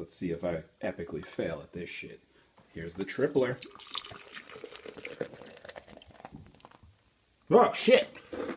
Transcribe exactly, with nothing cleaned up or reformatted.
let's see if I epically fail at this shit. Here's the tripler. Oh, shit!